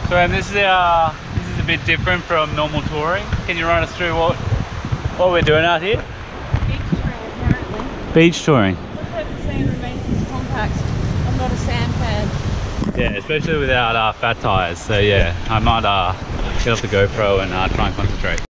So and this is a bit different from normal touring. Can you run us through what we're doing out here? Beach touring apparently. Beach touring. Let's hope the sand remains compact. I'm not a sand fan. Yeah, especially without fat tires. So yeah, I might get off the GoPro and try and concentrate.